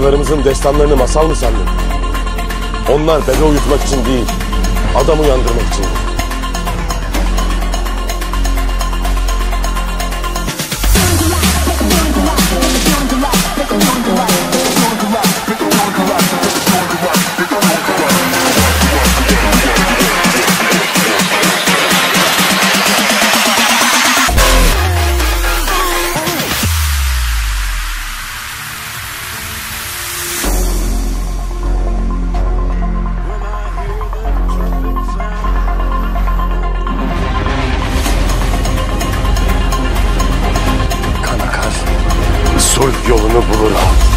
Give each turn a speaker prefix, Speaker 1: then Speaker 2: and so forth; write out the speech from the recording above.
Speaker 1: Atalarımızın destanlarını masal mı sandın? Onlar bebe uyutmak için değil, adam uyandırmak için. Sulh yolunu bulur.